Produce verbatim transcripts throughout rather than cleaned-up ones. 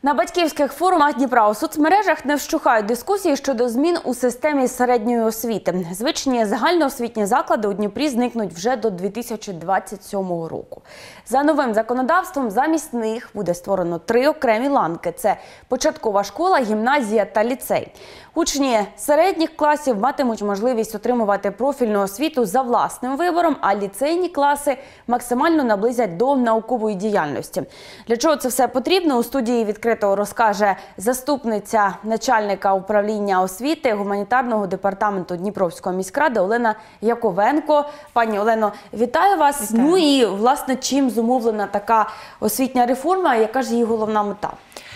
На батьківських форумах Дніпра у соцмережах не вщухають дискусії щодо змін у системі середньої освіти. Звичні загальноосвітні заклади у Дніпрі зникнуть вже до дві тисячі двадцять сьомого року. За новим законодавством замість них буде створено три окремі ланки – це початкова школа, гімназія та ліцей. Учні середніх класів матимуть можливість отримувати профільну освіту за власним вибором, а ліцейні класи максимально наблизять до наукової діяльності. Для чого це все потрібно, у студії відкрито розкаже заступниця начальника управління освіти гуманітарного департаменту Дніпровської міськради Олена Яковенко. Пані Олено, вітаю вас. Вітаю. Ну і, власне, чим зумовлена така освітня реформа, яка ж її головна мета?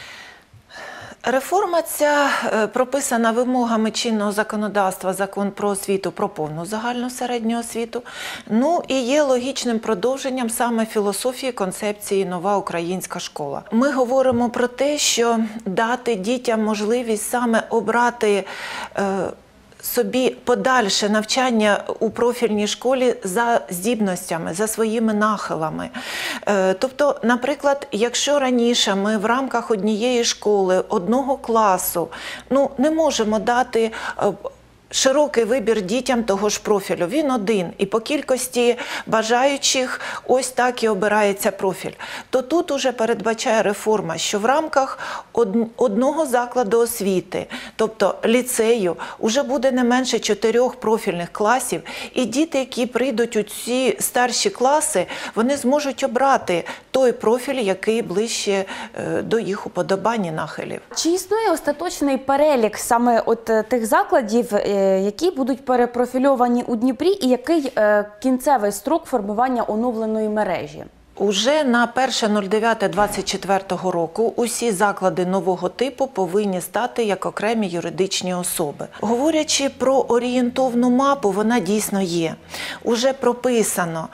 Реформа ця прописана вимогами чинного законодавства, Закон про освіту, про повну загальну середню освіту. Ну і є логічним продовженням саме філософії концепції «Нова українська школа». Ми говоримо про те, що дати дітям можливість саме обрати е, собі подальше навчання у профільній школі за здібностями, за своїми нахилами. Тобто, наприклад, якщо раніше ми в рамках однієї школи, одного класу, ну, не можемо дати широкий вибір дітям того ж профілю. Він один. І по кількості бажаючих ось так і обирається профіль. То тут уже передбачає реформа, що в рамках одного закладу освіти, тобто ліцею, вже буде не менше чотирьох профільних класів. І діти, які прийдуть у ці старші класи, вони зможуть обрати той профіль, який ближче до їх уподобань і нахилів. Чи існує остаточний перелік саме от тих закладів, які будуть перепрофільовані у Дніпрі, і який е, кінцевий строк формування оновленої мережі? Уже на перше дев'яте двадцять четвертого року усі заклади нового типу повинні стати як окремі юридичні особи. Говорячи про орієнтовну мапу, вона дійсно є. Уже прописано,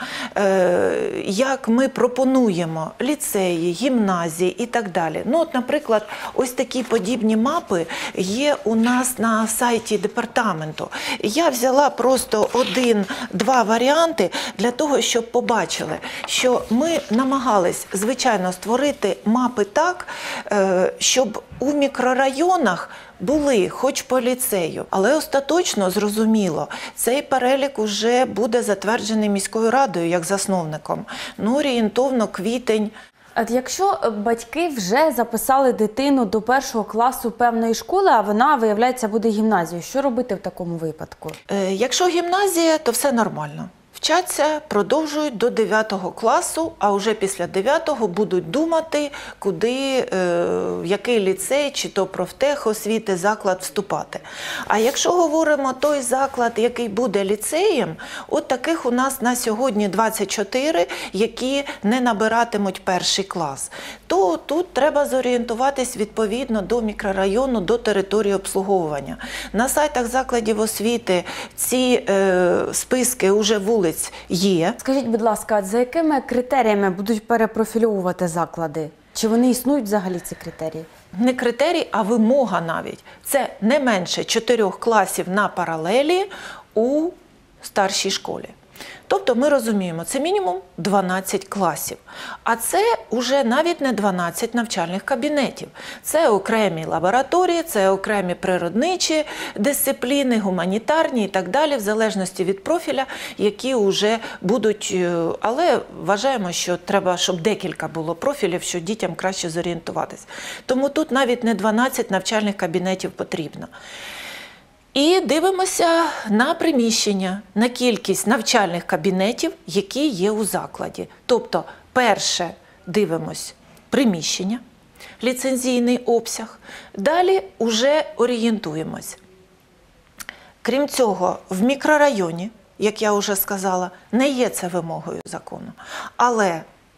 як ми пропонуємо ліцеї, гімназії і так далі. Ну, от, наприклад, ось такі подібні мапи є у нас на сайті департаменту. Я взяла просто один-два варіанти для того, щоб побачили, що ми намагались, звичайно, створити мапи так, щоб у мікрорайонах були хоч по ліцею. Але остаточно, зрозуміло, цей перелік уже буде затверджений міською радою як засновником. Ну, орієнтовно квітень. От якщо батьки вже записали дитину до першого класу певної школи, а вона, виявляється, буде гімназією, що робити в такому випадку? Якщо гімназія, то все нормально. Вчаться, продовжують до дев'ятого класу, а вже після дев'ятого будуть думати, куди, в який ліцей, чи то профтехосвіти заклад вступати. А якщо говоримо той заклад, який буде ліцеєм, от таких у нас на сьогодні двадцять чотири, які не набиратимуть перший клас, то тут треба зорієнтуватись відповідно до мікрорайону, до території обслуговування. На сайтах закладів освіти ці е, списки уже вулиць є. Скажіть, будь ласка, за якими критеріями будуть перепрофільовувати заклади? Чи вони існують взагалі, ці критерії? Не критерій, а вимога навіть. Це не менше чотирьох класів на паралелі у старшій школі. Тобто ми розуміємо, це мінімум дванадцять класів. А це вже навіть не дванадцять навчальних кабінетів. Це окремі лабораторії, це окремі природничі дисципліни, гуманітарні і так далі, в залежності від профіля, які вже будуть. Але вважаємо, що треба, щоб декілька було профілів, щоб дітям краще зорієнтуватись. Тому тут навіть не дванадцять навчальних кабінетів потрібно. І дивимося на приміщення, на кількість навчальних кабінетів, які є у закладі. Тобто, перше дивимось приміщення, ліцензійний обсяг, далі вже орієнтуємось. Крім цього, в мікрорайоні, як я вже сказала, не є це вимогою закону, але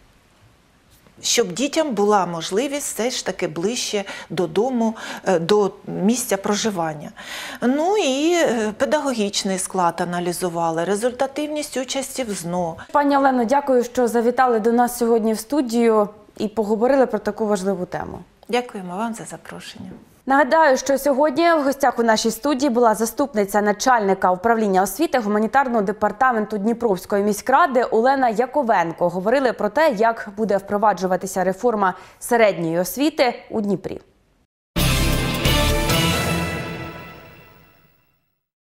щоб дітям була можливість все ж таки ближче додому, до місця проживання. Ну і педагогічний склад аналізували, результативність участі в ЗНО. Пані Олено, дякую, що завітали до нас сьогодні в студію і поговорили про таку важливу тему. Дякуємо вам за запрошення. Нагадаю, що сьогодні в гостях у нашій студії була заступниця начальника управління освіти гуманітарного департаменту Дніпровської міськради Олена Яковенко. Говорили про те, як буде впроваджуватися реформа середньої освіти у Дніпрі.